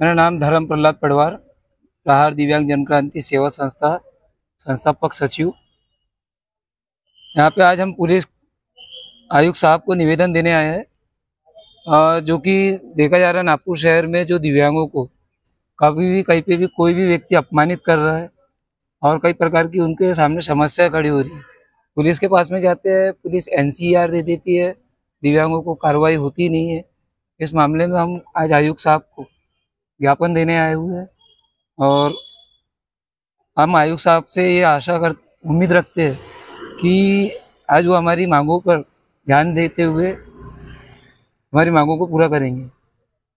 मेरा नाम धर्म प्रहलाद पडवार, प्रहार दिव्यांग जनक्रांति सेवा संस्था संस्थापक सचिव। यहाँ पे आज हम पुलिस आयुक्त साहब को निवेदन देने आए हैं, जो कि देखा जा रहा है नागपुर शहर में जो दिव्यांगों को कभी भी कहीं पे भी कोई भी व्यक्ति अपमानित कर रहा है और कई प्रकार की उनके सामने समस्या खड़ी हो रही है। पुलिस के पास में जाते हैं, पुलिस एनसीआर दे देती है, दिव्यांगों को कार्रवाई होती नहीं है। इस मामले में हम आज आयुक्त साहब को ज्ञापन देने आए हुए हैं और हम आयुक्त साहब से ये उम्मीद रखते हैं कि आज वो हमारी मांगों पर ध्यान देते हुए हमारी मांगों को पूरा करेंगे।